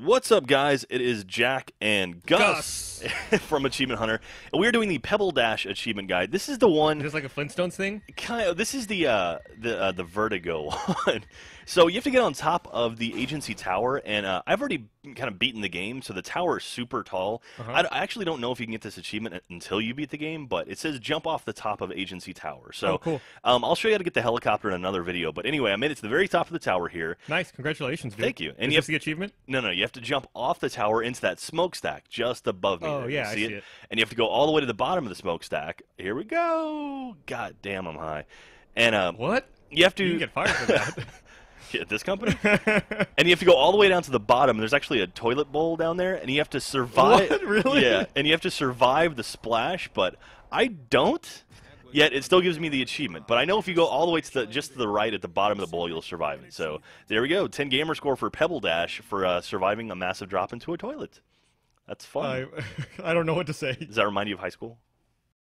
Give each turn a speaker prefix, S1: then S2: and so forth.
S1: What's up, guys? It is Jack and Gus,
S2: Gus.
S1: from Achievement Hunter, and we're doing the Pebble Dash achievement guide. This is the one.
S2: Is this like a Flintstones thing?
S1: Kind of. This is the Vertigo one. So you have to get on top of the agency tower, and I've already kind of beaten the game. So the tower is super tall. I actually don't know if you can get this achievement until you beat the game, but it says jump off the top of agency tower. So
S2: cool.
S1: I'll show you how to get the helicopter in another video. But anyway, I made it to the very top of the tower here.
S2: Nice, congratulations, dude.
S1: Thank you. And
S2: Is
S1: you
S2: this
S1: have
S2: the achievement?
S1: No, you have to jump off the tower into that smokestack just above me.
S2: Oh,
S1: there.
S2: yeah,
S1: You
S2: I
S1: see
S2: see
S1: it?
S2: it.
S1: And you have to go all the way to the bottom of the smokestack. Here we go. God damn, I'm high. And
S2: What?
S1: you have to.
S2: You can get fired for that.
S1: Yeah, this company? And you have to go all the way down to the bottom. There's actually a toilet bowl down there, and you have to survive.
S2: What? Really?
S1: Yeah, and you have to survive the splash, but I don't. Yet it still gives me the achievement. But I know if you go all the way to just to the right at the bottom of the bowl, you'll survive it. So there we go. 10 gamer score for Pebble Dash for surviving a massive drop into a toilet. That's fun.
S2: I don't know what to say.
S1: Does that remind you of high school?